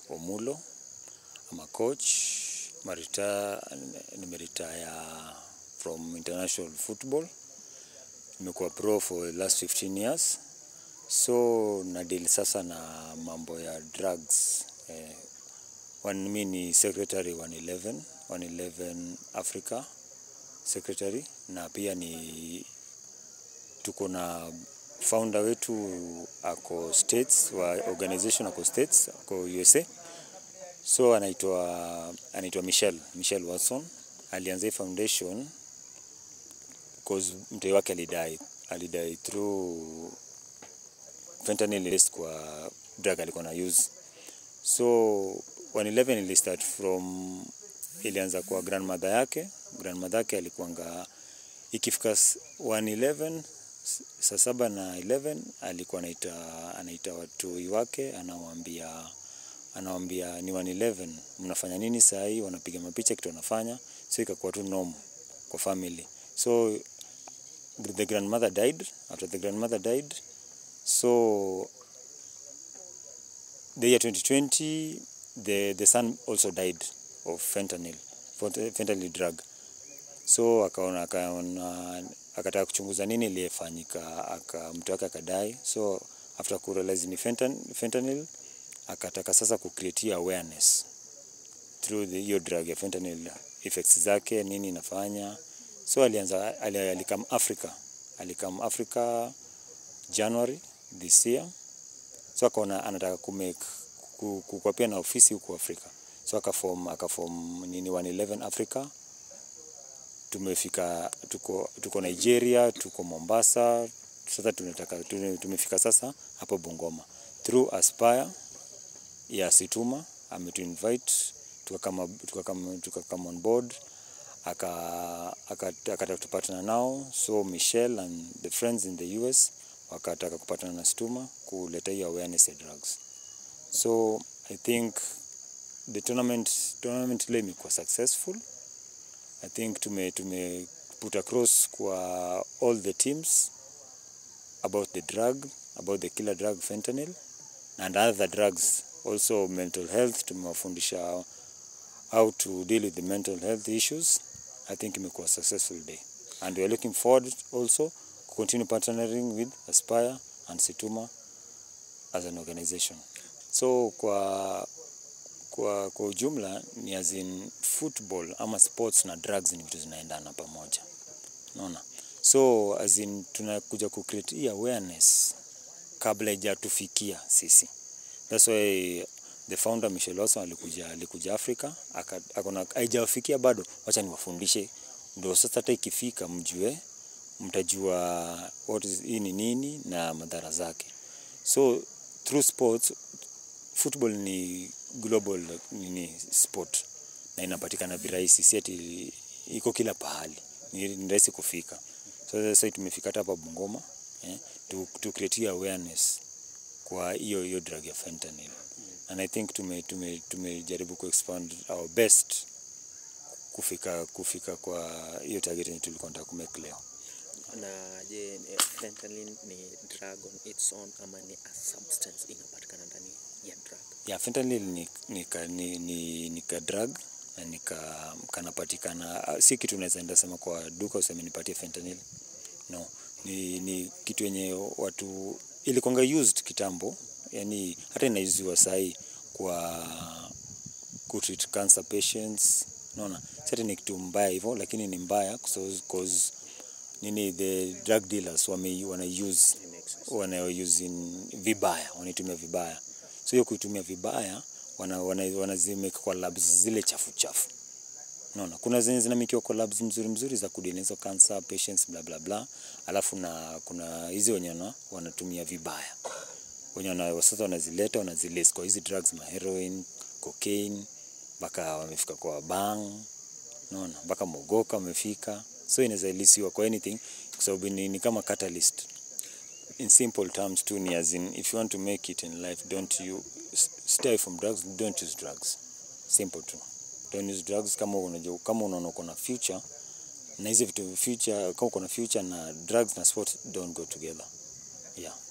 omulo. I'm a coach. Nimeretire from international football. Nimekuwa pro for the last 15 years. So na deal sasa na mambo ya drugs. Mimi ni secretary 111 Africa secretary, na pia ni tuko na founder wetu ako states wa organization ako states ako USA. So anaitwa Michelle Watson. Alianza foundation because mtoi wake alidai through fentanyl list kwa drug alikuwa na use. So 111 ili start from, ilianza kwa grandmother yake alikuanga ikifika 111 saa 7 na 11 alikuwa anaita watu wake, anawaambia ni 111 mnafanya nini saa hii, wanapiga mapicha kitu wanafanya. So ikakuwa tu norm kwa family. So the grandmother died. After the grandmother died, so the year 2020 the son also died of fentanyl drug. So akataka kuchunguza nini ilifanyika, mtu wake akadai. So after kurealize ni fentanyl, akataka sasa kucreate awareness through the drug ya fentanyl, effects zake nini inafanya. So alikam Africa January this year. So akaona anataka kukua pia na ofisi huko Afrika. So akaform nini 111 Africa. Tumefika tuko Nigeria, tuko Mombasa. Sasa tumefika sasa hapo Bungoma through Aspire ya Situma. Ametu invite tukakama on board, akataka kupatana nao. So Michelle and the friends in the US wakataka kupatana na Situma kuleta hiyo awareness ya drugs. So I think the tournament ile imekuwa successful. I think tume put across kwa all the teams about the killer drug fentanyl and other drugs, also mental health. Tumewafundisha how to deal with the mental health issues. I think imekuwa a successful day, and we are looking forward also to continue partnering with Aspire and Situma as an organization. So kwa ujumla ni as in football ama sports na drugs ni vitu zinaendana pamoja. Unaona? So as in tunakuja ku create awareness kabla haijatufikia sisi. That's why the founder Michelle Watson alikuja Africa, akona haijafikia bado, wacha niwafundishe ndio sasa hata ikifika mtajua what is nini na madhara zake. So through sports, football ni global sport na inapatikana virahisi, si ati iko kila pahali, ni rahisi kufika. So sasa tumefika hapa Bungoma to create awareness kwa hiyo drug ya fentanyl. And I think tumejaribu ku-expand our best kufika kwa hiyo target yetu tulikuwa tunataka kumake leo. Na je, fentanyl ni drug on its own ama ni a substance inapatikana ndani ya drug? Yeah, fentanyl ni drug na kanapatikana, si kitu unaweza enda sema kwa duka useme nipatie fentanyl. No, ni kitu yenye watu ilikuwa used kitambo, yani hata inaiziwa sahi kwa treat cancer patients. Unaona? Sasa ni kitu mbaya hivyo, lakini ni mbaya because the drug dealers use vibaya, wanaitumia vibaya. So hiyo kuitumia vibaya wanazimeka kwa labs zile chafu. Unaona? Kuna zenye zinamikiwa kwa labs mzuri za kudeal na cancer patients bla bla bla. Alafu na kuna hizi wenye wanatumia vibaya. Wenye sasa wanazileta wanazilesi kwa hizi drugs, heroin, cocaine, mpaka wamefika kwa bang. Unaona? Mpaka mogoka wamefika. So inaweza ilisiwa kwa anything kwa sababu ni kama catalyst. In simple terms tu ni as in, if you want to make it in life, don't you stay from drugs, don't use drugs. Simple tu. Don't use drugs kama unaona uko na future na hizo vitu kama uko na future na drugs na sport don't go together. Yeah.